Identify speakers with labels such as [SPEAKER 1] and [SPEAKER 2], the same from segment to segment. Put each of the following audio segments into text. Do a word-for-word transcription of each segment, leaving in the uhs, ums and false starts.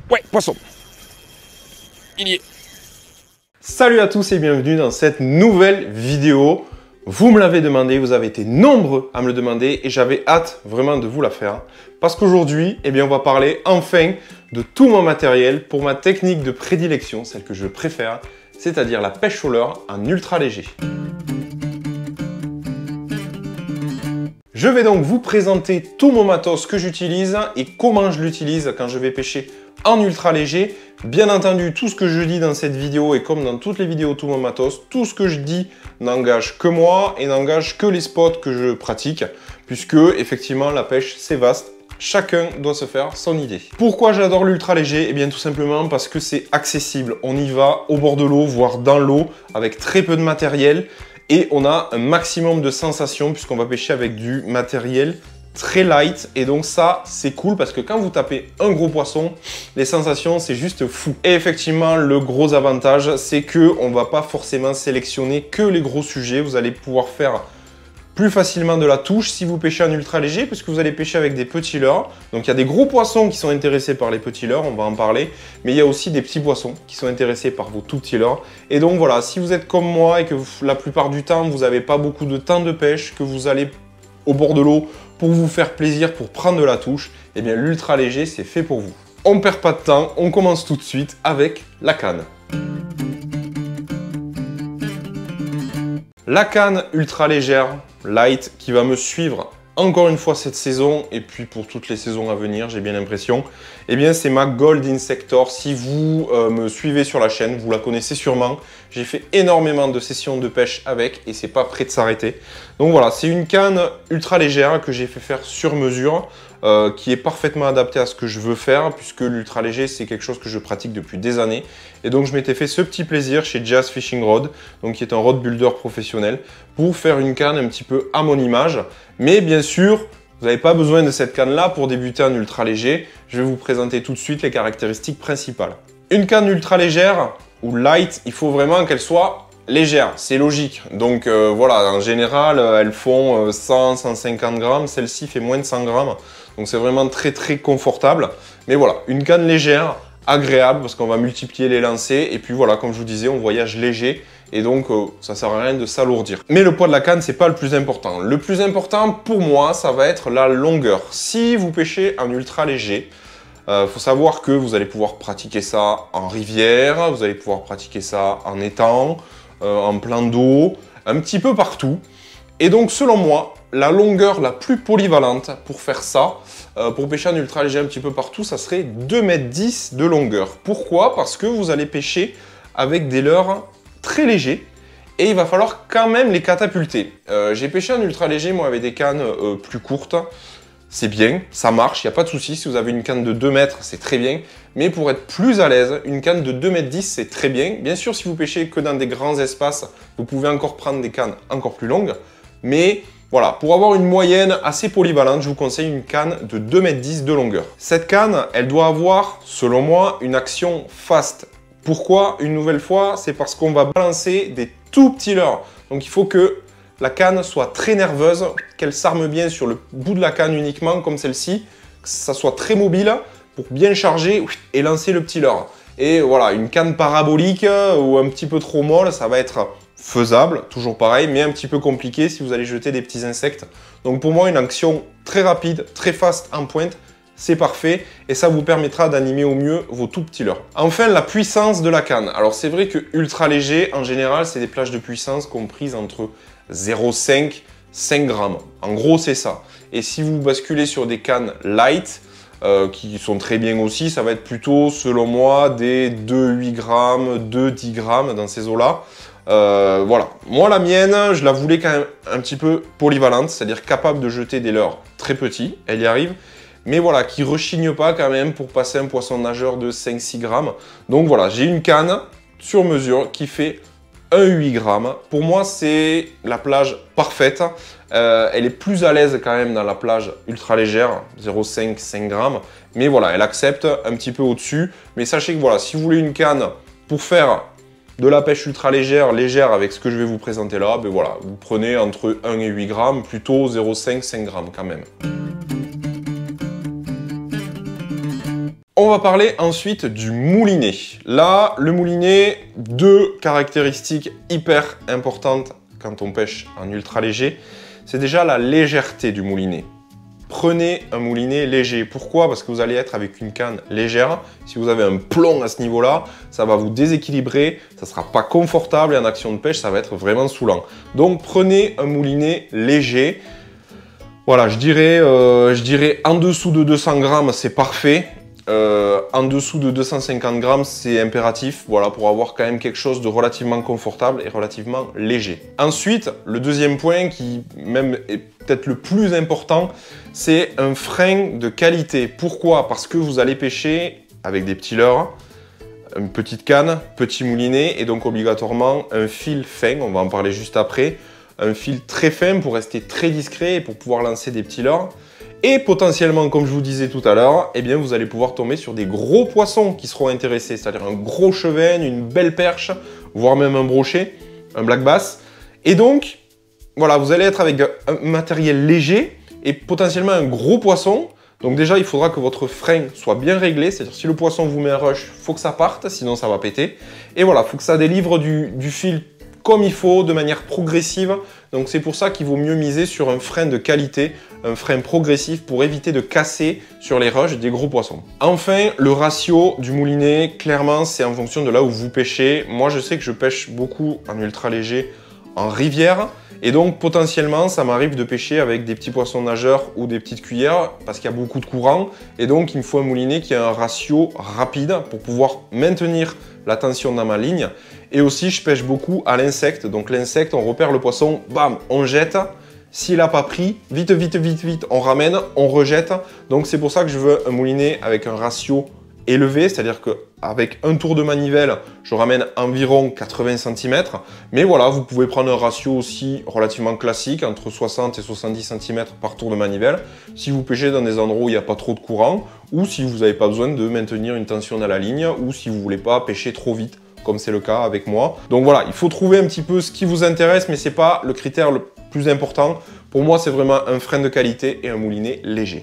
[SPEAKER 1] Ouais, poisson. Il y est.
[SPEAKER 2] Salut à tous et bienvenue dans cette nouvelle vidéo. Vous me l'avez demandé, vous avez été nombreux à me le demander et j'avais hâte vraiment de vous la faire. Parce qu'aujourd'hui, eh bien, on va parler enfin de tout mon matériel pour ma technique de prédilection, celle que je préfère, c'est-à-dire la pêche au leurre en ultra léger. Je vais donc vous présenter tout mon matos que j'utilise et comment je l'utilise quand je vais pêcher en ultra léger. Bien entendu, tout ce que je dis dans cette vidéo et comme dans toutes les vidéos tout mon matos, tout ce que je dis n'engage que moi et n'engage que les spots que je pratique, puisque effectivement la pêche c'est vaste. Chacun doit se faire son idée. Pourquoi j'adore l'ultra léger? Eh bien tout simplement parce que c'est accessible. On y va au bord de l'eau, voire dans l'eau, avec très peu de matériel. Et on a un maximum de sensations puisqu'on va pêcher avec du matériel très light. Et donc ça, c'est cool parce que quand vous tapez un gros poisson, les sensations, c'est juste fou. Et effectivement, le gros avantage, c'est qu'on ne va pas forcément sélectionner que les gros sujets. Vous allez pouvoir faire plus facilement de la touche si vous pêchez en ultra léger puisque vous allez pêcher avec des petits leurres. Donc il y a des gros poissons qui sont intéressés par les petits leurres, on va en parler, mais il y a aussi des petits poissons qui sont intéressés par vos tout petits leurres. Et donc voilà, si vous êtes comme moi et que vous, la plupart du temps vous n'avez pas beaucoup de temps de pêche, que vous allez au bord de l'eau pour vous faire plaisir, pour prendre de la touche, eh bien l'ultra léger c'est fait pour vous. On ne perd pas de temps, on commence tout de suite avec la canne. La canne ultra légère, light, qui va me suivre encore une fois cette saison et puis pour toutes les saisons à venir, j'ai bien l'impression, eh bien c'est ma Gold Insector. Si vous euh, me suivez sur la chaîne, vous la connaissez sûrement. J'ai fait énormément de sessions de pêche avec et c'est pas prêt de s'arrêter. Donc voilà, c'est une canne ultra légère que j'ai fait faire sur mesure, euh, qui est parfaitement adaptée à ce que je veux faire puisque l'ultra léger c'est quelque chose que je pratique depuis des années. Et donc je m'étais fait ce petit plaisir chez Jazz Fishing Rod, donc qui est un rod builder professionnel, pour faire une canne un petit peu à mon image. Mais bien sûr, vous n'avez pas besoin de cette canne-là pour débuter en ultra léger. Je vais vous présenter tout de suite les caractéristiques principales. Une canne ultra légère ou light, il faut vraiment qu'elle soit légère, c'est logique. Donc euh, voilà, en général, elles font cent à cent cinquante grammes. Celle-ci fait moins de cent grammes. Donc c'est vraiment très très confortable. Mais voilà, une canne légère, agréable parce qu'on va multiplier les lancers. Et puis voilà, comme je vous disais, on voyage léger. Et donc, euh, ça ne sert à rien de s'alourdir. Mais le poids de la canne, c'est pas le plus important. Le plus important, pour moi, ça va être la longueur. Si vous pêchez en ultra léger, il euh, faut savoir que vous allez pouvoir pratiquer ça en rivière, vous allez pouvoir pratiquer ça en étang, euh, en plan d'eau, un petit peu partout. Et donc, selon moi, la longueur la plus polyvalente pour faire ça, euh, pour pêcher en ultra léger un petit peu partout, ça serait deux mètres dix de longueur. Pourquoi? Parce que vous allez pêcher avec des leurres très léger et il va falloir quand même les catapulter. Euh, j'ai pêché en ultra léger moi avec des cannes euh, plus courtes, c'est bien, ça marche, il n'y a pas de souci. Si vous avez une canne de deux mètres, c'est très bien, mais pour être plus à l'aise, une canne de deux mètres dix, c'est très bien. Bien sûr, si vous pêchez que dans des grands espaces, vous pouvez encore prendre des cannes encore plus longues, mais voilà, pour avoir une moyenne assez polyvalente, je vous conseille une canne de deux mètres dix de longueur. Cette canne, elle doit avoir, selon moi, une action fast. Pourquoi? Une nouvelle fois, c'est parce qu'on va balancer des tout petits leurres. Donc il faut que la canne soit très nerveuse, qu'elle s'arme bien sur le bout de la canne uniquement, comme celle-ci, que ça soit très mobile pour bien charger et lancer le petit leurre. Et voilà, une canne parabolique ou un petit peu trop molle, ça va être faisable, toujours pareil, mais un petit peu compliqué si vous allez jeter des petits insectes. Donc pour moi, une action très rapide, très fast en pointe, c'est parfait et ça vous permettra d'animer au mieux vos tout petits leurres. Enfin, la puissance de la canne. Alors c'est vrai que ultra léger, en général, c'est des plages de puissance comprises entre zéro virgule cinq et cinq grammes. En gros, c'est ça. Et si vous basculez sur des cannes light, euh, qui sont très bien aussi, ça va être plutôt, selon moi, des deux virgule huit grammes, deux virgule dix grammes dans ces eaux-là. Euh, voilà. Moi, la mienne, je la voulais quand même un petit peu polyvalente, c'est-à-dire capable de jeter des leurres très petits. Elle y arrive. Mais voilà, qui ne rechigne pas quand même pour passer un poisson nageur de cinq à six grammes. Donc voilà, j'ai une canne sur mesure qui fait un virgule huit grammes. Pour moi, c'est la plage parfaite. Euh, elle est plus à l'aise quand même dans la plage ultra légère, zéro virgule cinq à cinq grammes. Mais voilà, elle accepte un petit peu au-dessus. Mais sachez que voilà, si vous voulez une canne pour faire de la pêche ultra légère, légère avec ce que je vais vous présenter là, ben voilà, vous prenez entre un et huit grammes, plutôt zéro virgule cinq à cinq grammes quand même. On va parler ensuite du moulinet. Là, le moulinet, deux caractéristiques hyper importantes quand on pêche en ultra léger. C'est déjà la légèreté du moulinet. Prenez un moulinet léger. Pourquoi? Parce que vous allez être avec une canne légère. Si vous avez un plomb à ce niveau-là, ça va vous déséquilibrer, ça ne sera pas confortable et en action de pêche, ça va être vraiment saoulant. Donc prenez un moulinet léger. Voilà, je dirais, euh, je dirais en dessous de deux cents grammes, c'est parfait. Euh, en dessous de deux cent cinquante grammes, c'est impératif, voilà, pour avoir quand même quelque chose de relativement confortable et relativement léger. Ensuite, le deuxième point qui même est peut-être le plus important, c'est un frein de qualité. Pourquoi? Parce que vous allez pêcher avec des petits leurres, une petite canne, petit moulinet et donc obligatoirement un fil fin, on va en parler juste après, un fil très fin pour rester très discret et pour pouvoir lancer des petits leurres. Et potentiellement, comme je vous disais tout à l'heure, eh bien vous allez pouvoir tomber sur des gros poissons qui seront intéressés, c'est-à-dire un gros chevesne, une belle perche, voire même un brochet, un black bass. Et donc, voilà, vous allez être avec un matériel léger et potentiellement un gros poisson. Donc déjà, il faudra que votre frein soit bien réglé, c'est-à-dire si le poisson vous met un rush, il faut que ça parte, sinon ça va péter. Et voilà, il faut que ça délivre du, du fil comme il faut, de manière progressive. Donc c'est pour ça qu'il vaut mieux miser sur un frein de qualité, un frein progressif pour éviter de casser sur les rushs des gros poissons. Enfin, le ratio du moulinet, clairement, c'est en fonction de là où vous pêchez. Moi, je sais que je pêche beaucoup en ultra léger en rivière. Et donc, potentiellement, ça m'arrive de pêcher avec des petits poissons nageurs ou des petites cuillères parce qu'il y a beaucoup de courant. Et donc, il me faut un moulinet qui a un ratio rapide pour pouvoir maintenir la tension dans ma ligne. Et aussi, je pêche beaucoup à l'insecte. Donc, l'insecte, on repère le poisson, bam, on jette. S'il n'a pas pris, vite, vite, vite, vite, on ramène, on rejette. Donc, c'est pour ça que je veux un moulinet avec un ratio élevé, c'est-à-dire qu'avec un tour de manivelle, je ramène environ quatre-vingts centimètres. Mais voilà, vous pouvez prendre un ratio aussi relativement classique, entre soixante et soixante-dix centimètres par tour de manivelle, si vous pêchez dans des endroits où il n'y a pas trop de courant, ou si vous n'avez pas besoin de maintenir une tension dans la ligne, ou si vous ne voulez pas pêcher trop vite, comme c'est le cas avec moi. Donc voilà, il faut trouver un petit peu ce qui vous intéresse, mais ce n'est pas le critère le plus important. Pour moi, c'est vraiment un frein de qualité et un moulinet léger.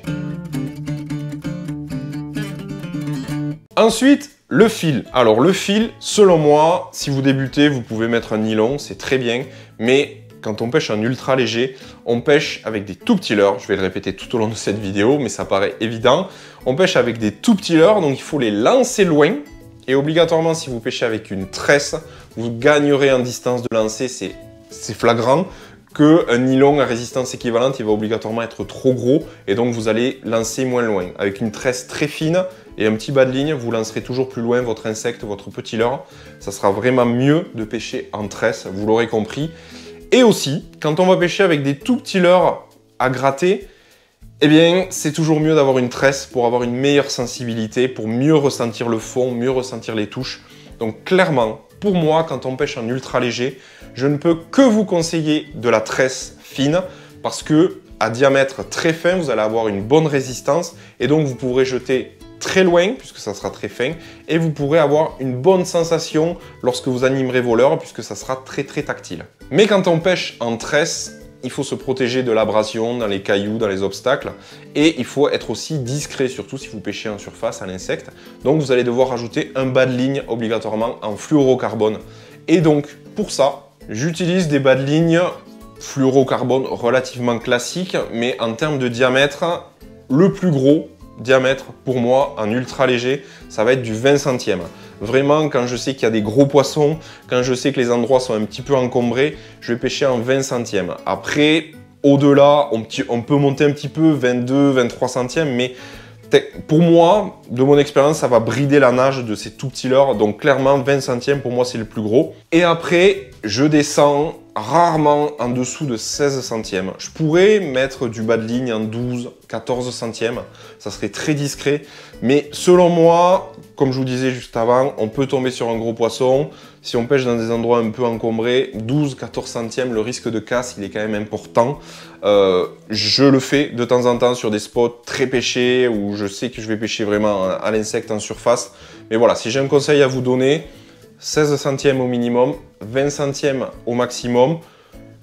[SPEAKER 2] Ensuite, le fil. Alors le fil, selon moi, si vous débutez, vous pouvez mettre un nylon, c'est très bien, mais quand on pêche en ultra léger, on pêche avec des tout petits leurres. Je vais le répéter tout au long de cette vidéo, mais ça paraît évident. On pêche avec des tout petits leurres, donc il faut les lancer loin. Et obligatoirement, si vous pêchez avec une tresse, vous gagnerez en distance de lancer, c'est flagrant. Qu'un nylon à résistance équivalente, il va obligatoirement être trop gros et donc vous allez lancer moins loin. Avec une tresse très fine et un petit bas de ligne, vous lancerez toujours plus loin votre insecte, votre petit leurre. Ça sera vraiment mieux de pêcher en tresse, vous l'aurez compris. Et aussi, quand on va pêcher avec des tout petits leurres à gratter, eh bien, c'est toujours mieux d'avoir une tresse pour avoir une meilleure sensibilité, pour mieux ressentir le fond, mieux ressentir les touches. Donc clairement, pour moi, quand on pêche en ultra léger, je ne peux que vous conseiller de la tresse fine parce que à diamètre très fin, vous allez avoir une bonne résistance et donc vous pourrez jeter très loin puisque ça sera très fin et vous pourrez avoir une bonne sensation lorsque vous animerez vos leurres puisque ça sera très très tactile. Mais quand on pêche en tresse, il faut se protéger de l'abrasion dans les cailloux, dans les obstacles et il faut être aussi discret, surtout si vous pêchez en surface à l'insecte. Donc vous allez devoir rajouter un bas de ligne obligatoirement en fluorocarbone. Et donc pour ça, j'utilise des bas de ligne fluorocarbone relativement classiques, mais en termes de diamètre, le plus gros diamètre pour moi en ultra léger, ça va être du vingt centièmes. Vraiment, quand je sais qu'il y a des gros poissons, quand je sais que les endroits sont un petit peu encombrés, je vais pêcher en vingt centièmes. Après, au-delà, on, on peut monter un petit peu, vingt-deux, vingt-trois centièmes, mais pour moi, de mon expérience, ça va brider la nage de ces tout petits leurres. Donc clairement, vingt centièmes, pour moi, c'est le plus gros. Et après, je descends rarement en dessous de seize centièmes. Je pourrais mettre du bas de ligne en douze, quatorze centièmes. Ça serait très discret. Mais selon moi, comme je vous disais juste avant, on peut tomber sur un gros poisson. Si on pêche dans des endroits un peu encombrés, douze, quatorze centièmes, le risque de casse, il est quand même important. Euh, je le fais de temps en temps sur des spots très pêchés où je sais que je vais pêcher vraiment à l'insecte en surface. Mais voilà, si j'ai un conseil à vous donner, seize centièmes au minimum, vingt centièmes au maximum.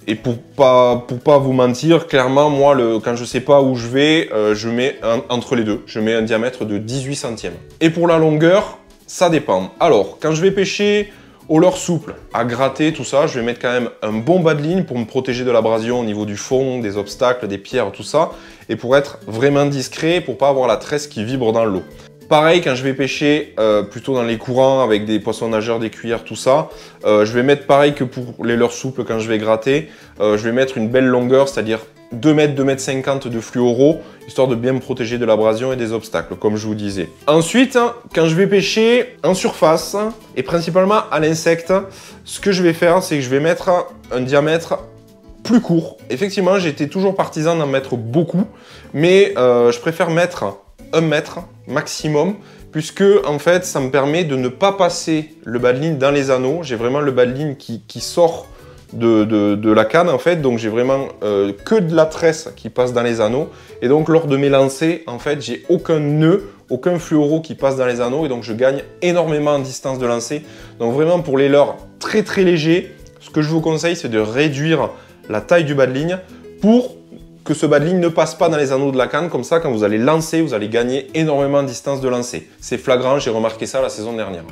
[SPEAKER 2] Et pour pas, pour pas vous mentir, clairement, moi, le, quand je sais pas où je vais, euh, je mets un, entre les deux. Je mets un diamètre de dix-huit centièmes. Et pour la longueur, ça dépend. Alors, quand je vais pêcher au leurre souple, à gratter, tout ça, je vais mettre quand même un bon bas de ligne pour me protéger de l'abrasion au niveau du fond, des obstacles, des pierres, tout ça. Et pour être vraiment discret, pour pas avoir la tresse qui vibre dans l'eau. Pareil, quand je vais pêcher euh, plutôt dans les courants avec des poissons nageurs, des cuillères, tout ça, euh, je vais mettre pareil que pour les leurres souples quand je vais gratter, euh, je vais mettre une belle longueur, c'est-à-dire deux mètres, deux mètres cinquante de fluoro, histoire de bien me protéger de l'abrasion et des obstacles, comme je vous disais. Ensuite, quand je vais pêcher en surface, et principalement à l'insecte, ce que je vais faire, c'est que je vais mettre un diamètre plus court. Effectivement, j'étais toujours partisan d'en mettre beaucoup, mais euh, je préfère mettre un mètre maximum, puisque en fait ça me permet de ne pas passer le bas de ligne dans les anneaux. J'ai vraiment le bas de ligne qui, qui sort de, de, de la canne en fait, donc j'ai vraiment euh, que de la tresse qui passe dans les anneaux, et donc lors de mes lancers en fait j'ai aucun nœud, aucun fluoro qui passe dans les anneaux, et donc je gagne énormément en distance de lancer. Donc vraiment pour les leurres très très légers, ce que je vous conseille c'est de réduire la taille du bas de ligne pour que ce bas de ligne ne passe pas dans les anneaux de la canne. Comme ça, quand vous allez lancer, vous allez gagner énormément de distance de lancer. C'est flagrant, j'ai remarqué ça la saison dernière.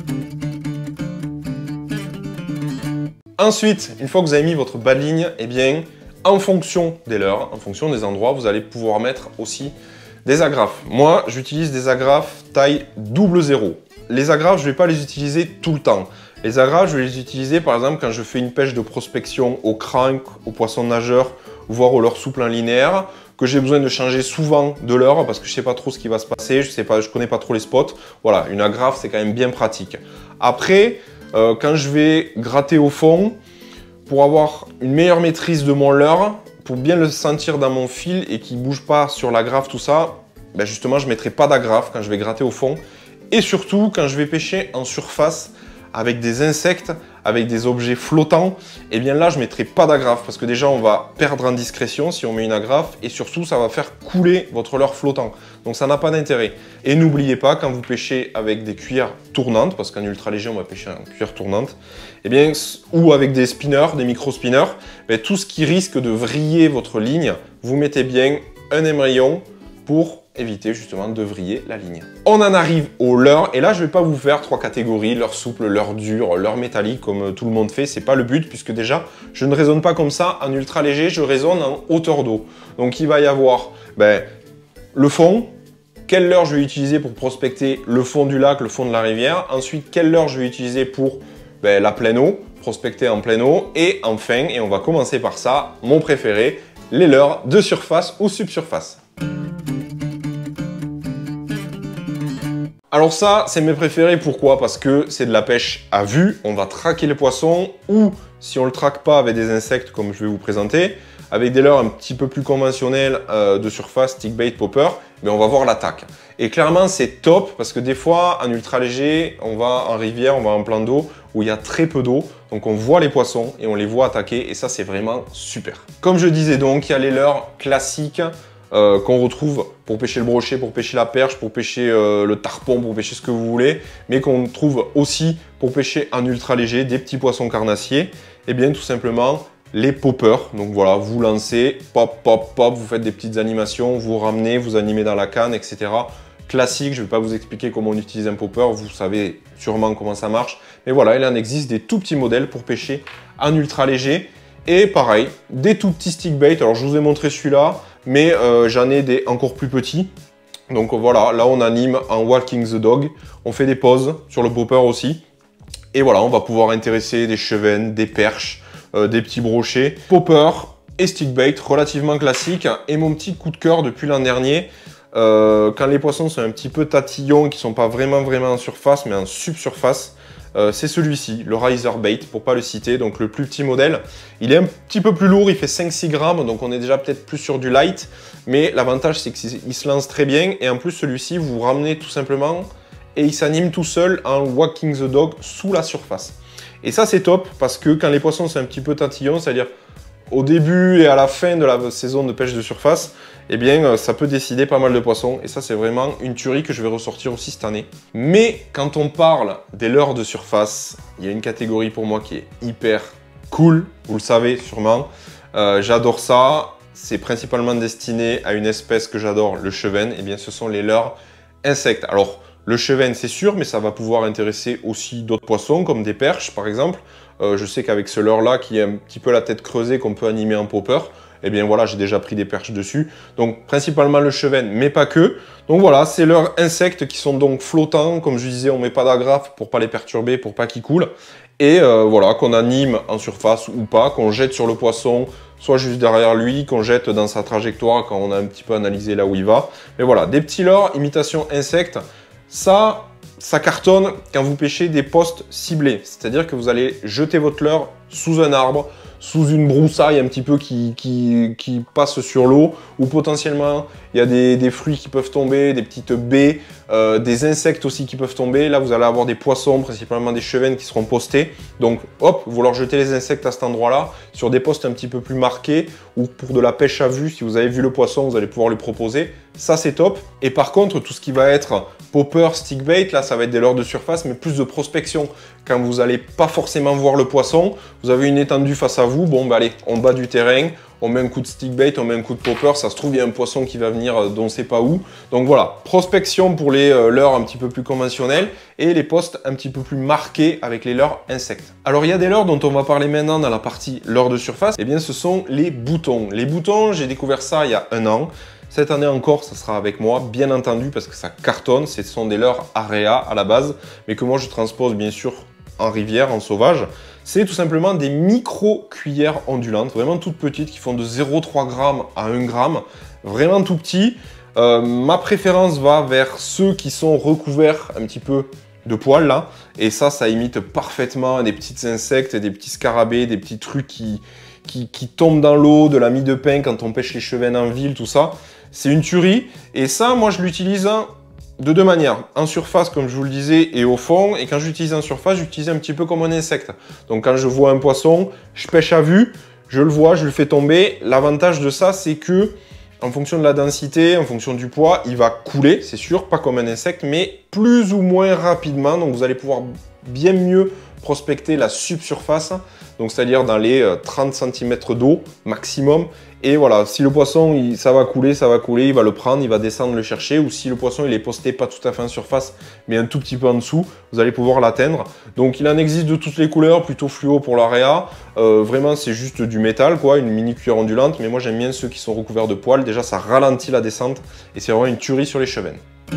[SPEAKER 2] Ensuite, une fois que vous avez mis votre bas de ligne, eh bien, en fonction des leurres, en fonction des endroits, vous allez pouvoir mettre aussi des agrafes. Moi, j'utilise des agrafes taille double zéro. Les agrafes, je ne vais pas les utiliser tout le temps. Les agrafes, je vais les utiliser par exemple quand je fais une pêche de prospection au crank, au poisson nageur, voire au leurre souple en linéaire, que j'ai besoin de changer souvent de leurre parce que je ne sais pas trop ce qui va se passer, je sais pas, je connais pas trop les spots. Voilà, une agrafe, c'est quand même bien pratique. Après, euh, quand je vais gratter au fond, pour avoir une meilleure maîtrise de mon leurre, pour bien le sentir dans mon fil et qu'il ne bouge pas sur l'agrafe, tout ça, ben justement, je ne mettrai pas d'agrafe quand je vais gratter au fond. Et surtout, quand je vais pêcher en surface, avec des insectes, avec des objets flottants, et eh bien là je ne mettrai pas d'agrafe parce que déjà on va perdre en discrétion si on met une agrafe et surtout ça va faire couler votre leurre flottant. Donc ça n'a pas d'intérêt. Et n'oubliez pas, quand vous pêchez avec des cuillères tournantes, parce qu'en ultra léger on va pêcher en cuillère tournante, et eh bien, ou avec des spinners, des micro-spinners, eh tout ce qui risque de vriller votre ligne, vous mettez bien un émerillon pour éviter justement de vriller la ligne. On en arrive au leurre, et là je ne vais pas vous faire trois catégories, leurre souple, leurre dur, leurre métallique comme tout le monde fait, c'est pas le but puisque déjà je ne raisonne pas comme ça en ultra léger, je raisonne en hauteur d'eau. Donc il va y avoir ben, le fond, quelle leurre je vais utiliser pour prospecter le fond du lac, le fond de la rivière, ensuite quelle leurre je vais utiliser pour ben, la pleine eau, prospecter en pleine eau, et enfin, et on va commencer par ça, mon préféré, les leurres de surface ou subsurface. Alors ça, c'est mes préférés, pourquoi? Parce que c'est de la pêche à vue, on va traquer les poissons, ou si on ne le traque pas avec des insectes comme je vais vous présenter, avec des leurres un petit peu plus conventionnels euh, de surface, stick bait, popper, mais on va voir l'attaque. Et clairement, c'est top, parce que des fois, en ultra léger, on va en rivière, on va en plan d'eau, où il y a très peu d'eau, donc on voit les poissons et on les voit attaquer, et ça, c'est vraiment super. Comme je disais donc, il y a les leurres classiques, Euh, qu'on retrouve pour pêcher le brochet, pour pêcher la perche, pour pêcher euh, le tarpon, pour pêcher ce que vous voulez, mais qu'on trouve aussi pour pêcher en ultra léger des petits poissons carnassiers, et bien tout simplement les poppers. Donc voilà, vous lancez, pop, pop, pop, vous faites des petites animations, vous ramenez, vous animez dans la canne, et cetera. Classique, je ne vais pas vous expliquer comment on utilise un popper, vous savez sûrement comment ça marche, mais voilà, il en existe des tout petits modèles pour pêcher en ultra léger. Et pareil, des tout petits stick bait. Alors je vous ai montré celui-là, mais euh, j'en ai des encore plus petits. Donc voilà, là on anime en walking the dog. On fait des pauses sur le popper aussi. Et voilà, on va pouvoir intéresser des chevennes, des perches, euh, des petits brochets. Popper et stick bait, relativement classique. Et mon petit coup de cœur depuis l'an dernier, euh, quand les poissons sont un petit peu tatillons, qui ne sont pas vraiment vraiment en surface, mais en subsurface, Euh, c'est celui-ci, le Riser Bait, pour pas le citer, donc le plus petit modèle. Il est un petit peu plus lourd, il fait cinq six grammes, donc on est déjà peut-être plus sur du light, mais l'avantage c'est qu'il se lance très bien, et en plus celui-ci, vous vous ramenez tout simplement, et il s'anime tout seul en walking the dog sous la surface. Et ça c'est top, parce que quand les poissons sont un petit peu tatillons, c'est-à-dire au début et à la fin de la saison de pêche de surface, eh bien, ça peut décider pas mal de poissons. Et ça, c'est vraiment une tuerie que je vais ressortir aussi cette année. Mais quand on parle des leurres de surface, il y a une catégorie pour moi qui est hyper, cool, vous le savez sûrement. Euh, j'adore ça. C'est principalement destiné à une espèce que j'adore, le chevenne. Et bien, ce sont les leurres insectes. Alors, le chevenne, c'est sûr, mais ça va pouvoir intéresser aussi d'autres poissons, comme des perches, par exemple. Euh, je sais qu'avec ce leurre-là, qui est un petit peu la tête creusée, qu'on peut animer en popper, eh bien voilà, j'ai déjà pris des perches dessus. Donc, principalement le chevenne, mais pas que. Donc voilà, c'est leurs insectes qui sont donc flottants. Comme je disais, on ne met pas d'agrafe pour pas les perturber, pour pas qu'ils coulent. Et euh, voilà, qu'on anime en surface ou pas, qu'on jette sur le poisson, soit juste derrière lui, qu'on jette dans sa trajectoire quand on a un petit peu analysé là où il va. Mais voilà, des petits leurres, imitation insectes. Ça, ça cartonne quand vous pêchez des postes ciblés. C'est-à-dire que vous allez jeter votre leurre sous un arbre, sous une broussaille un petit peu qui, qui, qui passe sur l'eau, ou potentiellement il y a des, des fruits qui peuvent tomber, des petites baies, euh, des insectes aussi qui peuvent tomber. Là, vous allez avoir des poissons, principalement des chevennes qui seront postés. Donc, hop, vous leur jetez les insectes à cet endroit-là, sur des postes un petit peu plus marqués, ou pour de la pêche à vue, si vous avez vu le poisson, vous allez pouvoir lui proposer. Ça, c'est top. Et par contre, tout ce qui va être popper, stick bait, là, ça va être des leurres de surface, mais plus de prospection. Quand vous n'allez pas forcément voir le poisson, vous avez une étendue face à vous, bon, bah allez, on bat du terrain, on met un coup de stick bait, on met un coup de popper, ça se trouve, il y a un poisson qui va venir euh, d'on ne sait pas où. Donc voilà, prospection pour les euh, leurres un petit peu plus conventionnels et les postes un petit peu plus marqués avec les leurres insectes. Alors, il y a des leurres dont on va parler maintenant dans la partie leurres de surface, et bien ce sont les boutons. Les boutons, j'ai découvert ça il y a un an. Cette année encore, ça sera avec moi, bien entendu, parce que ça cartonne. Ce sont des leurres Area à la base, mais que moi je transpose bien sûr en rivière, en sauvage. C'est tout simplement des micro-cuillères ondulantes, vraiment toutes petites, qui font de zéro virgule trois grammes à un gramme, vraiment tout petits. Euh, ma préférence va vers ceux qui sont recouverts un petit peu de poils là, et ça, ça imite parfaitement des petits insectes, des petits scarabées, des petits trucs qui, qui, qui tombent dans l'eau, de la mie de pain quand on pêche les chevennes en ville, tout ça. C'est une tuerie, et ça, moi, je l'utilise de deux manières. En surface, comme je vous le disais, et au fond. Et quand j'utilise en surface, j'utilise un petit peu comme un insecte. Donc, quand je vois un poisson, je pêche à vue, je le vois, je le fais tomber. L'avantage de ça, c'est que, en fonction de la densité, en fonction du poids, il va couler, c'est sûr, pas comme un insecte, mais plus ou moins rapidement. Donc, vous allez pouvoir bien mieux prospecter la subsurface, donc c'est-à-dire dans les trente centimètres d'eau maximum. Et voilà, si le poisson, il, ça va couler, ça va couler, il va le prendre, il va descendre le chercher. Ou si le poisson, il est posté pas tout à fait en surface, mais un tout petit peu en dessous, vous allez pouvoir l'atteindre. Donc il en existe de toutes les couleurs, plutôt fluo pour l'Area. Euh, vraiment, c'est juste du métal, quoi, une mini cuillère ondulante. Mais moi, j'aime bien ceux qui sont recouverts de poils. Déjà, ça ralentit la descente et c'est vraiment une tuerie sur les chevennes.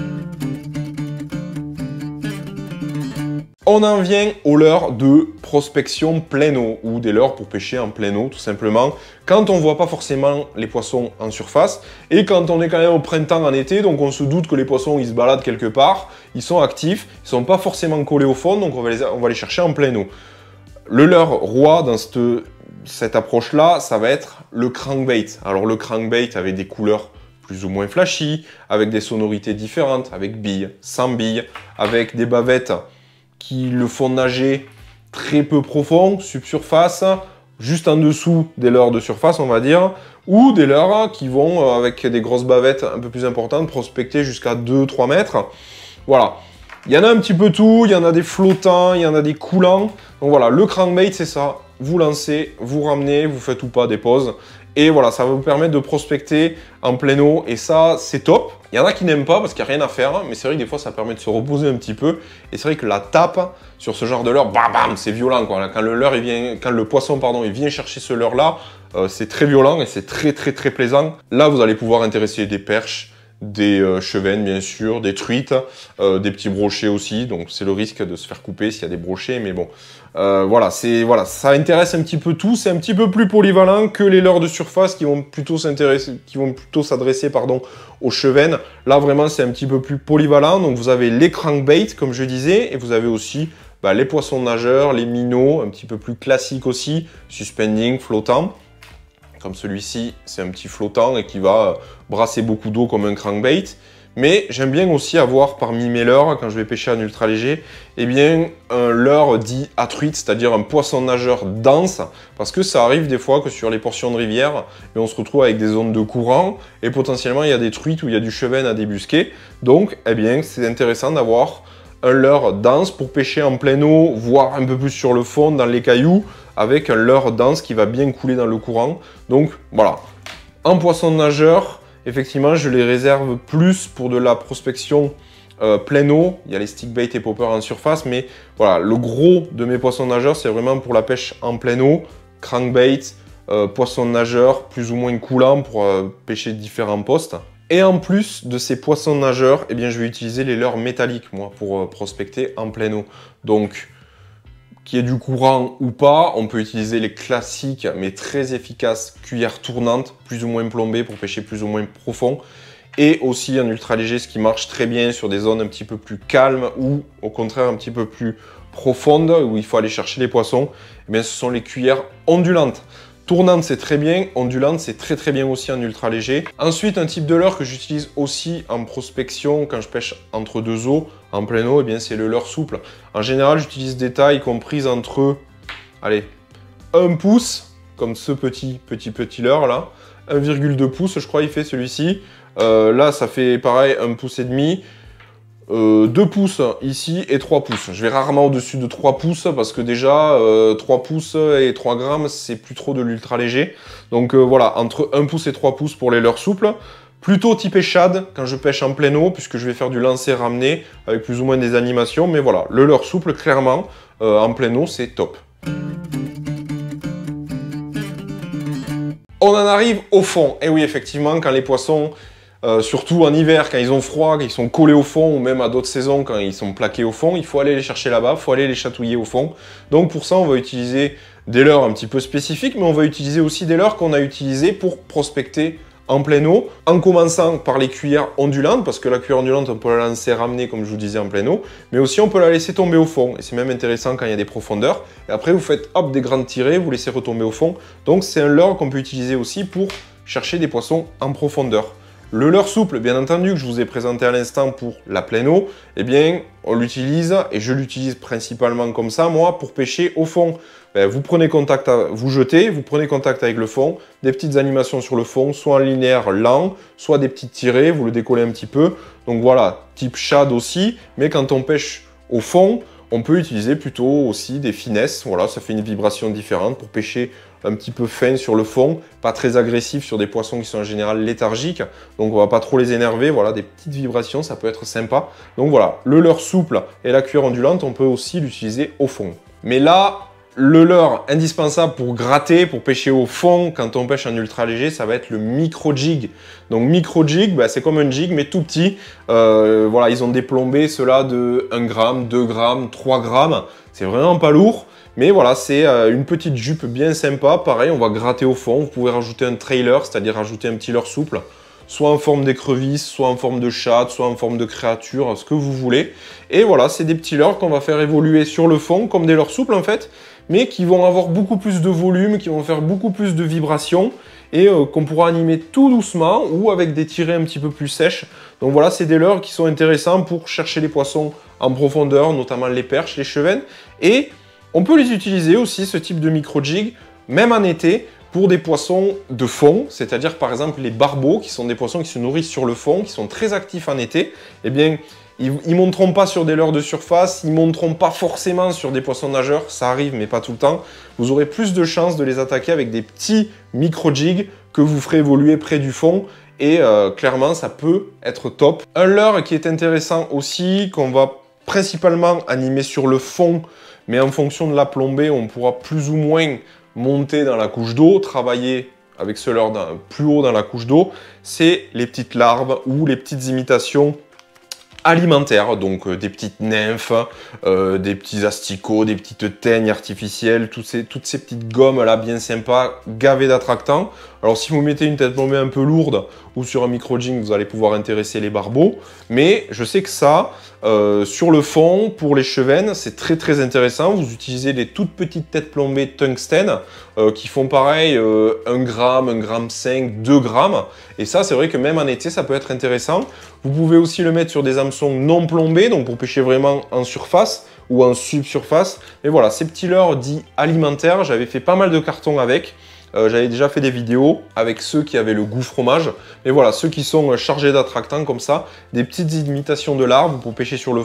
[SPEAKER 2] On en vient aux leurres de prospection plein eau, ou des leurres pour pêcher en plein eau, tout simplement, quand on ne voit pas forcément les poissons en surface, et quand on est quand même au printemps, en été, donc on se doute que les poissons, ils se baladent quelque part, ils sont actifs, ils ne sont pas forcément collés au fond, donc on va les, on va les chercher en plein eau. Le leurre roi dans cette, cette approche-là, ça va être le crankbait. Alors le crankbait avec des couleurs plus ou moins flashy, avec des sonorités différentes, avec billes, sans billes, avec des bavettes qui le font nager très peu profond, subsurface, juste en dessous des leurres de surface, on va dire, ou des leurres qui vont, avec des grosses bavettes un peu plus importantes, prospecter jusqu'à deux à trois mètres. Voilà. Il y en a un petit peu tout, il y en a des flottants, il y en a des coulants. Donc voilà, le crankbait, c'est ça. Vous lancez, vous ramenez, vous faites ou pas des pauses. Et voilà, ça va vous permettre de prospecter en pleine eau. Et ça, c'est top. Il y en a qui n'aiment pas parce qu'il n'y a rien à faire. Mais c'est vrai que des fois, ça permet de se reposer un petit peu. Et c'est vrai que la tape sur ce genre de leurre, bam bam, c'est violent, quoi. Quand le leurre, il vient, quand le poisson, pardon, il vient chercher ce leurre-là, euh, c'est très violent et c'est très, très, très plaisant. Là, vous allez pouvoir intéresser des perches, des euh, chevennes bien sûr, des truites, euh, des petits brochets aussi, donc c'est le risque de se faire couper s'il y a des brochets, mais bon, euh, voilà, c'est voilà, ça intéresse un petit peu tout, c'est un petit peu plus polyvalent que les leurres de surface qui vont plutôt s'intéresser, qui vont plutôt s'adresser pardon aux chevennes. Là vraiment c'est un petit peu plus polyvalent, donc vous avez les crankbait comme je disais, et vous avez aussi bah, les poissons nageurs, les minots, un petit peu plus classiques aussi, suspending, flottant. Comme celui-ci, c'est un petit flottant et qui va brasser beaucoup d'eau comme un crankbait. Mais j'aime bien aussi avoir parmi mes leurres, quand je vais pêcher en ultra léger, eh bien un leurre dit à truite, c'est-à-dire un poisson nageur dense, parce que ça arrive des fois que sur les portions de rivière, et on se retrouve avec des zones de courant, et potentiellement il y a des truites où il y a du chevenne à débusquer. Donc, eh bien, c'est intéressant d'avoir un leurre dense pour pêcher en pleine eau, voire un peu plus sur le fond, dans les cailloux, avec un leurre dense qui va bien couler dans le courant. Donc voilà, en poisson nageur, effectivement, je les réserve plus pour de la prospection euh, pleine eau. Il y a les stickbait et poppers en surface, mais voilà, le gros de mes poissons nageurs, c'est vraiment pour la pêche en pleine eau, crankbait, euh, poisson nageur, plus ou moins coulant pour euh, pêcher différents postes. Et en plus de ces poissons nageurs, eh bien, je vais utiliser les leurres métalliques, moi, pour euh, prospecter en pleine eau. Donc, qu'il y ait du courant ou pas, on peut utiliser les classiques, mais très efficaces cuillères tournantes, plus ou moins plombées pour pêcher plus ou moins profond. Et aussi en ultra léger, ce qui marche très bien sur des zones un petit peu plus calmes ou au contraire un petit peu plus profondes, où il faut aller chercher les poissons, eh bien, ce sont les cuillères ondulantes. Tournante, c'est très bien. Ondulante, c'est très très bien aussi en ultra léger. Ensuite, un type de leurre que j'utilise aussi en prospection quand je pêche entre deux eaux, en pleine eau, eh bien c'est le leurre souple. En général, j'utilise des tailles comprises entre, allez, un pouce, comme ce petit petit petit leurre là, un virgule deux pouces, je crois, il fait celui-ci. Euh, là, ça fait pareil, un pouce et demi. Euh, deux pouces ici et trois pouces. Je vais rarement au-dessus de trois pouces parce que déjà euh, trois pouces et trois grammes c'est plus trop de l'ultra léger. Donc euh, voilà, entre un pouce et trois pouces pour les leurres souples. Plutôt typé shad quand je pêche en pleine eau puisque je vais faire du lancer ramené avec plus ou moins des animations. Mais voilà, le leurre souple clairement euh, en pleine eau c'est top. On en arrive au fond. Et oui, effectivement, quand les poissons, euh, surtout en hiver, quand ils ont froid, quand ils sont collés au fond, ou même à d'autres saisons, quand ils sont plaqués au fond, il faut aller les chercher là-bas, il faut aller les chatouiller au fond. Donc pour ça, on va utiliser des leurres un petit peu spécifiques, mais on va utiliser aussi des leurres qu'on a utilisés pour prospecter en pleine eau, en commençant par les cuillères ondulantes, parce que la cuillère ondulante, on peut la lancer ramener, comme je vous disais, en pleine eau, mais aussi on peut la laisser tomber au fond, et c'est même intéressant quand il y a des profondeurs, et après vous faites hop des grandes tirées, vous laissez retomber au fond, donc c'est un leurre qu'on peut utiliser aussi pour chercher des poissons en profondeur. Le leurre souple, bien entendu, que je vous ai présenté à l'instant pour la pleine eau, eh bien, on l'utilise, et je l'utilise principalement comme ça, moi, pour pêcher au fond. Ben, vous prenez contact, à, vous jetez, vous prenez contact avec le fond, des petites animations sur le fond, soit en linéaire lent, soit des petites tirées, vous le décollez un petit peu. Donc voilà, type shad aussi, mais quand on pêche au fond, on peut utiliser plutôt aussi des finesses. Voilà, ça fait une vibration différente pour pêcher un petit peu fin sur le fond, pas très agressif sur des poissons qui sont en général léthargiques, donc on va pas trop les énerver. Voilà, des petites vibrations, ça peut être sympa. Donc voilà, le leurre souple et la cuillère ondulante, on peut aussi l'utiliser au fond. Mais là, le leurre indispensable pour gratter, pour pêcher au fond, quand on pêche en ultra léger, ça va être le micro jig. Donc micro jig, bah, c'est comme un jig, mais tout petit. Euh, voilà, ils ont des plombées, ceux-là de un gramme, deux grammes, trois grammes. C'est vraiment pas lourd. Mais voilà, c'est euh, une petite jupe bien sympa. Pareil, on va gratter au fond. Vous pouvez rajouter un trailer, c'est-à-dire rajouter un petit leurre souple, soit en forme d'écrevisse, soit en forme de chat, soit en forme de créature, ce que vous voulez. Et voilà, c'est des petits leurres qu'on va faire évoluer sur le fond, comme des leurres souples en fait, mais qui vont avoir beaucoup plus de volume, qui vont faire beaucoup plus de vibrations, et euh, qu'on pourra animer tout doucement, ou avec des tirées un petit peu plus sèches. Donc voilà, c'est des leurres qui sont intéressants pour chercher les poissons en profondeur, notamment les perches, les chevennes, et on peut les utiliser aussi, ce type de micro-jig, même en été, pour des poissons de fond, c'est-à-dire par exemple les barbeaux, qui sont des poissons qui se nourrissent sur le fond, qui sont très actifs en été. Eh bien, ils ne monteront pas sur des leurres de surface, ils ne monteront pas forcément sur des poissons nageurs, ça arrive mais pas tout le temps. Vous aurez plus de chances de les attaquer avec des petits micro-jigs que vous ferez évoluer près du fond. Et euh, clairement, ça peut être top. Un leurre qui est intéressant aussi, qu'on va principalement animer sur le fond, mais en fonction de la plombée, on pourra plus ou moins monter dans la couche d'eau, travailler avec ce leurre plus haut dans la couche d'eau, c'est les petites larves ou les petites imitations alimentaires, donc euh, des petites nymphes, euh, des petits asticots, des petites teignes artificielles, toutes ces, toutes ces petites gommes là bien sympas, gavées d'attractants. Alors si vous mettez une tête plombée un peu lourde ou sur un micro-jig, vous allez pouvoir intéresser les barbeaux, mais je sais que ça, euh, sur le fond, pour les chevennes, c'est très très intéressant. Vous utilisez des toutes petites têtes plombées tungstène euh, qui font pareil, euh, un gramme, un gramme cinq, deux grammes, et ça c'est vrai que même en été ça peut être intéressant. Vous pouvez aussi le mettre sur des hameçons non plombés, donc pour pêcher vraiment en surface ou en subsurface. Mais voilà, ces petits leurres dits alimentaires, j'avais fait pas mal de cartons avec. Euh, j'avais déjà fait des vidéos avec ceux qui avaient le goût fromage. Mais voilà, ceux qui sont chargés d'attractants comme ça, des petites imitations de larves pour pêcher sur le fond,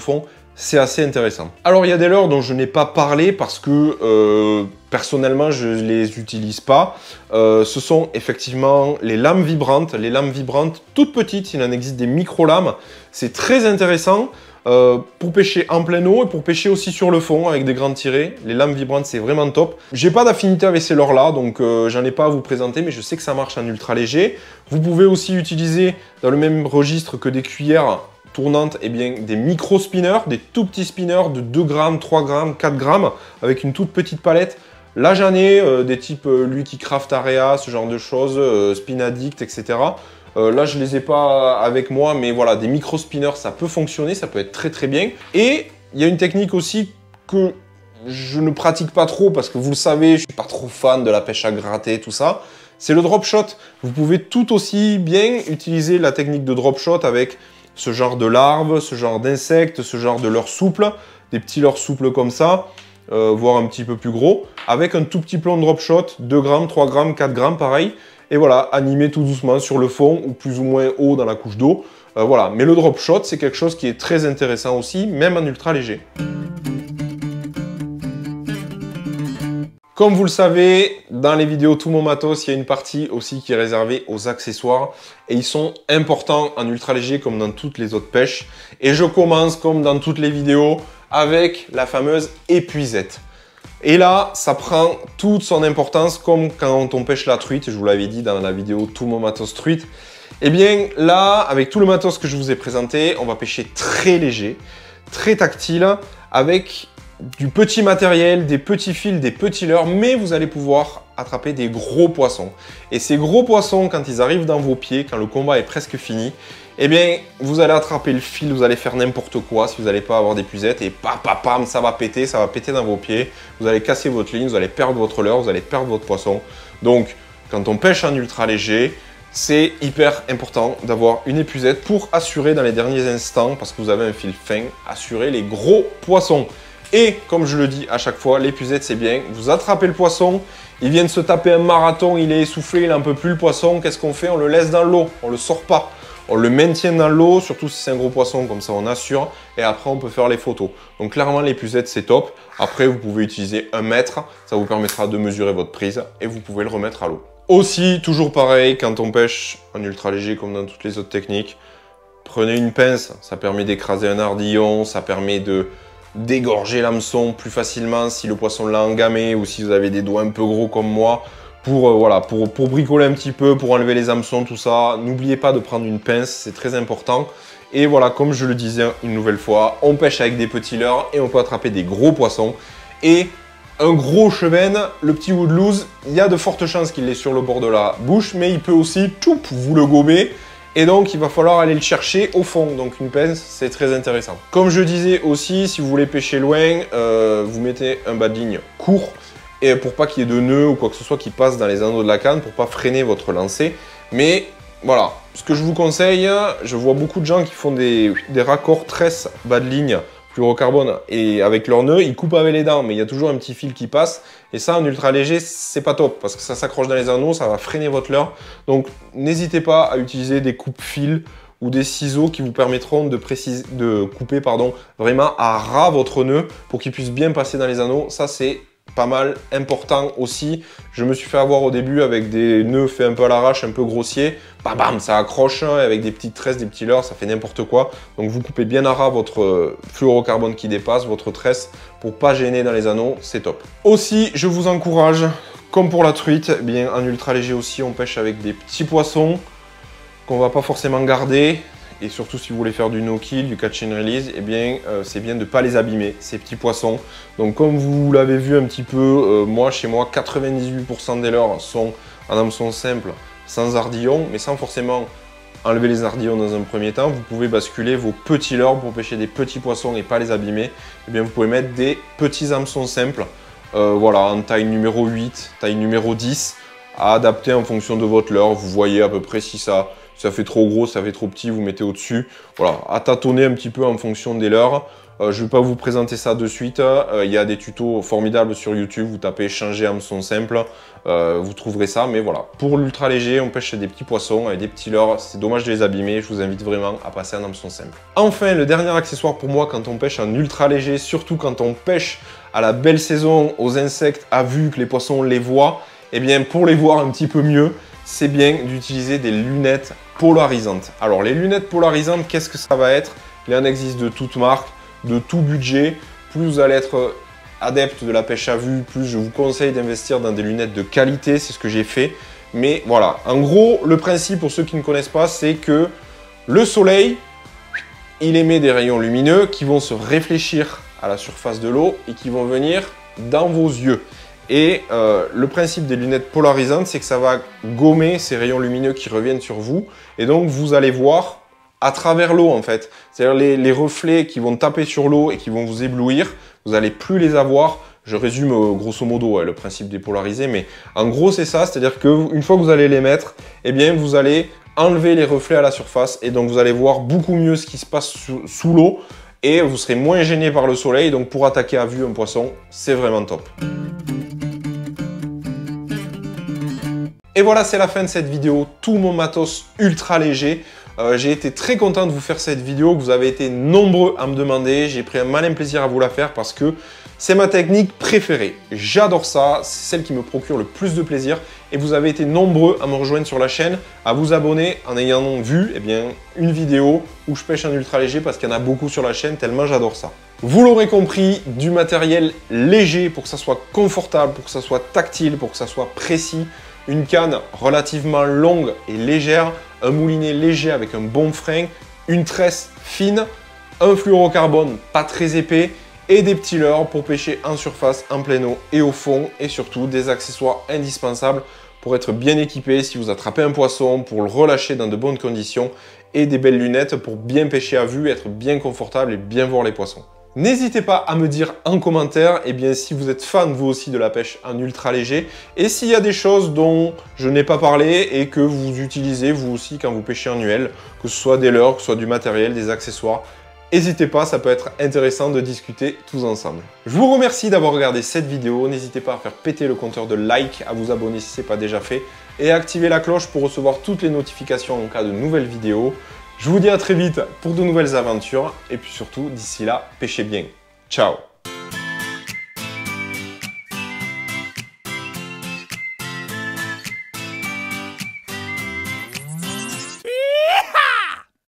[SPEAKER 2] c'est assez intéressant. Alors il y a des leurres dont je n'ai pas parlé parce que euh, personnellement je ne les utilise pas. Euh, ce sont effectivement les lames vibrantes, les lames vibrantes toutes petites, il en existe des micro-lames. C'est très intéressant euh, pour pêcher en pleine eau et pour pêcher aussi sur le fond avec des grandes tirées. Les lames vibrantes c'est vraiment top. J'ai pas d'affinité avec ces leurres là, donc euh, j'en ai pas à vous présenter, mais je sais que ça marche en ultra léger. Vous pouvez aussi utiliser dans le même registre que des cuillères tournante, eh bien, des micro-spinners, des tout petits spinners de deux grammes, trois grammes, quatre grammes, avec une toute petite palette. Là, j'en ai euh, des types euh, Lucky Craft Area, ce genre de choses, euh, Spin Addict, et cetera. Euh, là, je les ai pas avec moi, mais voilà, des micro-spinners, ça peut fonctionner, ça peut être très très bien. Et il y a une technique aussi que je ne pratique pas trop, parce que vous le savez, je suis pas trop fan de la pêche à gratter, tout ça. C'est le drop shot. Vous pouvez tout aussi bien utiliser la technique de drop shot avec ce genre de larves, ce genre d'insectes, ce genre de leurres souples, des petits leurres souples comme ça, euh, voire un petit peu plus gros, avec un tout petit plomb de drop shot, deux grammes, trois grammes, quatre grammes, pareil. Et voilà, animé tout doucement sur le fond, ou plus ou moins haut dans la couche d'eau. Euh, voilà, mais le drop shot, c'est quelque chose qui est très intéressant aussi, même en ultra léger. Comme vous le savez, dans les vidéos Tout Mon Matos, il y a une partie aussi qui est réservée aux accessoires. Et ils sont importants en ultra léger comme dans toutes les autres pêches. Et je commence, comme dans toutes les vidéos, avec la fameuse épuisette. Et là, ça prend toute son importance comme quand on pêche la truite. Je vous l'avais dit dans la vidéo Tout Mon Matos truite. Et bien là, avec tout le matos que je vous ai présenté, on va pêcher très léger, très tactile, avec du petit matériel, des petits fils, des petits leurres, mais vous allez pouvoir attraper des gros poissons. Et ces gros poissons, quand ils arrivent dans vos pieds, quand le combat est presque fini, eh bien, vous allez attraper le fil, vous allez faire n'importe quoi si vous n'allez pas avoir d'épuisette et pam, pam, pam, ça va péter, ça va péter dans vos pieds. Vous allez casser votre ligne, vous allez perdre votre leurre, vous allez perdre votre poisson. Donc, quand on pêche en ultra léger, c'est hyper important d'avoir une épuisette pour assurer dans les derniers instants, parce que vous avez un fil fin, assurer les gros poissons. Et comme je le dis à chaque fois, l'épuisette c'est bien, vous attrapez le poisson, il vient de se taper un marathon, il est essoufflé, il n'en peut plus le poisson, qu'est-ce qu'on fait? On le laisse dans l'eau, on le sort pas. On le maintient dans l'eau, surtout si c'est un gros poisson, comme ça on assure, et après on peut faire les photos. Donc clairement l'épuisette c'est top, après vous pouvez utiliser un mètre, ça vous permettra de mesurer votre prise, et vous pouvez le remettre à l'eau. Aussi, toujours pareil, quand on pêche en ultra léger comme dans toutes les autres techniques, prenez une pince, ça permet d'écraser un ardillon, ça permet de d'égorger l'hameçon plus facilement si le poisson l'a engamé ou si vous avez des doigts un peu gros comme moi pour, euh, voilà, pour, pour bricoler un petit peu, pour enlever les hameçons, tout ça. N'oubliez pas de prendre une pince, c'est très important. Et voilà, comme je le disais une nouvelle fois, on pêche avec des petits leurres et on peut attraper des gros poissons. Et un gros chevenne, le petit woodlouse, il y a de fortes chances qu'il est sur le bord de la bouche, mais il peut aussi tout vous le gober. Et donc, il va falloir aller le chercher au fond. Donc, une pince, c'est très intéressant. Comme je disais aussi, si vous voulez pêcher loin, euh, vous mettez un bas de ligne court et pour pas qu'il y ait de nœuds ou quoi que ce soit qui passe dans les anneaux de la canne, pour pas freiner votre lancer. Mais voilà, ce que je vous conseille, je vois beaucoup de gens qui font des, des raccords tresse bas de ligne fluorocarbone et avec leurs nœuds, ils coupent avec les dents, mais il y a toujours un petit fil qui passe. Et ça, en ultra léger, c'est pas top parce que ça s'accroche dans les anneaux, ça va freiner votre leurre. Donc, n'hésitez pas à utiliser des coupes-fils ou des ciseaux qui vous permettront de, préciser, de couper pardon, vraiment à ras votre nœud pour qu'il puisse bien passer dans les anneaux. Ça, c'est pas mal important aussi. Je me suis fait avoir au début avec des nœuds faits un peu à l'arrache, un peu grossiers. Bam bam, ça accroche avec des petites tresses, des petits leurres, ça fait n'importe quoi. Donc vous coupez bien à ras votre fluorocarbone qui dépasse, votre tresse, pour pas gêner dans les anneaux, c'est top. Aussi, je vous encourage, comme pour la truite, eh bien en ultra léger aussi, on pêche avec des petits poissons qu'on va pas forcément garder. Et surtout si vous voulez faire du no-kill, du catch and release, eh bien euh, c'est bien de ne pas les abîmer, ces petits poissons. Donc comme vous l'avez vu un petit peu, euh, moi chez moi, quatre-vingt-dix-huit pour cent des leurres sont en hameçon simple, sans ardillon, mais sans forcément enlever les ardillons dans un premier temps. Vous pouvez basculer vos petits leurres pour pêcher des petits poissons et pas les abîmer. Eh bien vous pouvez mettre des petits hameçons simples, euh, voilà, en taille numéro huit, taille numéro dix, à adapter en fonction de votre leurre. Vous voyez à peu près si ça... ça fait trop gros, ça fait trop petit, vous mettez au-dessus. Voilà, à tâtonner un petit peu en fonction des leurres. Euh, je ne vais pas vous présenter ça de suite. Euh, il y a des tutos formidables sur YouTube. Vous tapez changer hameçon simple, euh, vous trouverez ça. Mais voilà, pour l'ultra léger, on pêche des petits poissons avec des petits leurres. C'est dommage de les abîmer. Je vous invite vraiment à passer un hameçon simple. Enfin, le dernier accessoire pour moi quand on pêche en ultra léger, surtout quand on pêche à la belle saison, aux insectes, à vue, que les poissons les voient, et eh bien pour les voir un petit peu mieux, c'est bien d'utiliser des lunettes polarisantes. Alors les lunettes polarisantes, qu'est-ce que ça va être? Il en existe de toutes marques, de tout budget. Plus vous allez être adepte de la pêche à vue, plus je vous conseille d'investir dans des lunettes de qualité, c'est ce que j'ai fait. Mais voilà, en gros, le principe pour ceux qui ne connaissent pas, c'est que le soleil, il émet des rayons lumineux qui vont se réfléchir à la surface de l'eau et qui vont venir dans vos yeux. Et euh, le principe des lunettes polarisantes, c'est que ça va gommer ces rayons lumineux qui reviennent sur vous. Et donc, vous allez voir à travers l'eau, en fait. C'est-à-dire les, les reflets qui vont taper sur l'eau et qui vont vous éblouir, vous n'allez plus les avoir. Je résume euh, grosso modo ouais, le principe des polarisés, mais en gros, c'est ça. C'est-à-dire qu'une fois que vous allez les mettre, eh bien, vous allez enlever les reflets à la surface. Et donc, vous allez voir beaucoup mieux ce qui se passe sous, sous l'eau. Et vous serez moins gêné par le soleil. Donc, pour attaquer à vue un poisson, c'est vraiment top. Et voilà, c'est la fin de cette vidéo, tout mon matos ultra léger. Euh, j'ai été très content de vous faire cette vidéo, que vous avez été nombreux à me demander. J'ai pris un malin plaisir à vous la faire parce que c'est ma technique préférée. J'adore ça, c'est celle qui me procure le plus de plaisir. Et vous avez été nombreux à me rejoindre sur la chaîne, à vous abonner en ayant vu eh bien, une vidéo où je pêche en ultra léger parce qu'il y en a beaucoup sur la chaîne, tellement j'adore ça. Vous l'aurez compris, du matériel léger pour que ça soit confortable, pour que ça soit tactile, pour que ça soit précis. Une canne relativement longue et légère, un moulinet léger avec un bon frein, une tresse fine, un fluorocarbone pas très épais et des petits leurres pour pêcher en surface, en plein eau et au fond, et surtout des accessoires indispensables pour être bien équipé si vous attrapez un poisson, pour le relâcher dans de bonnes conditions, et des belles lunettes pour bien pêcher à vue, être bien confortable et bien voir les poissons. N'hésitez pas à me dire en commentaire eh bien, si vous êtes fan vous aussi de la pêche en ultra léger et s'il y a des choses dont je n'ai pas parlé et que vous utilisez vous aussi quand vous pêchez en U L, que ce soit des leurres, que ce soit du matériel, des accessoires. N'hésitez pas, ça peut être intéressant de discuter tous ensemble. Je vous remercie d'avoir regardé cette vidéo. N'hésitez pas à faire péter le compteur de like, à vous abonner si ce n'est pas déjà fait et à activer la cloche pour recevoir toutes les notifications en cas de nouvelles vidéos. Je vous dis à très vite pour de nouvelles aventures et puis surtout, d'ici là, pêchez bien. Ciao!